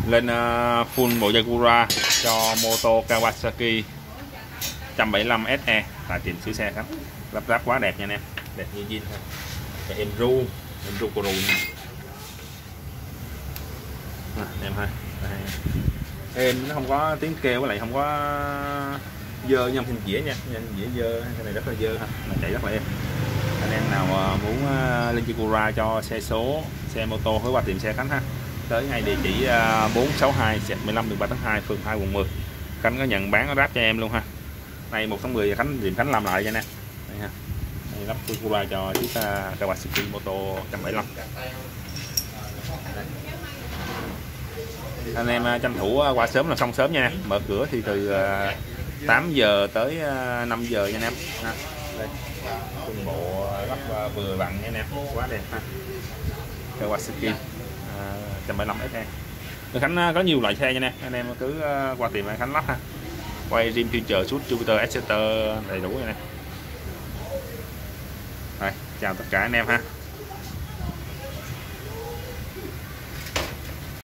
Lên full bộ Yakura cho mô tô Kawasaki 175 SE tại tiệm sửa xe khách. Lắp ráp quá đẹp nha anh em, đẹp như zin thôi. Enru Kuru nha em ha. Êm, nó không có tiếng kêu, với lại không có dơ như hình dĩa nha, dĩa dơ, cái này rất là dơ ha, mà chạy rất là êm. Anh em nào muốn lên Yakura cho xe số, xe mô tô với qua tiệm xe Khánh ha, tới ngay địa chỉ 462/15 đường 3 tháng 2, phường 2, quận 10. Khánh có nhận bán ráp cho em luôn ha. Nay 1 tháng 10 Khánh tìm Khánh làm lại cho anh em. Đây ha. Đây lắp Yakura cho chiếc Kawasaki mô tô 175. Anh em tranh thủ qua sớm là xong sớm nha. Mở cửa thì từ 8 giờ tới 5 giờ nha anh em. Đây, từng bộ lắp vừa vặn nha anh em, quá đẹp ha. Kawasaki 175 SE. Khánh có nhiều loại xe nha anh em cứ qua tìm Khánh lắp ha. Quay Rim Future, Suit, Jupiter, Exeter đầy đủ nha anh em. Rồi, chào tất cả anh em ha.